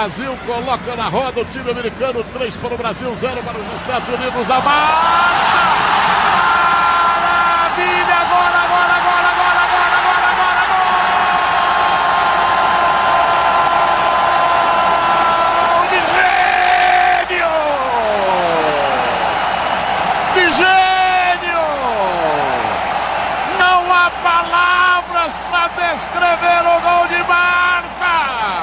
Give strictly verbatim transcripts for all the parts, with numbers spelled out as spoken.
Brasil coloca na roda o time americano, três para o Brasil, zero para os Estados Unidos. A Marta! Maravilha! Agora, agora, agora, agora, agora, agora, agora, gol! De gênio! De gênio! Não há palavras para descrever o gol de Marta!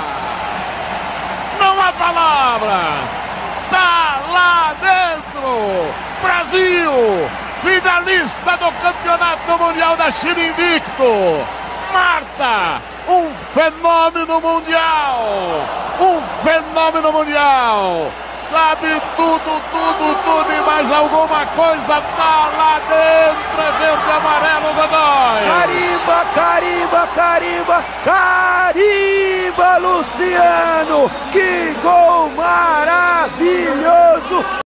Não há palavras! Tá lá dentro! Brasil! Finalista do Campeonato Mundial da China invicto! Marta! Um fenômeno mundial! Um fenômeno mundial! Sabe tudo, tudo, tudo e mais alguma coisa, tá lá dentro, é verde e amarelo, Godoy! Carimba, carimba, carimba, carimba, Luciano! Que gol maravilhoso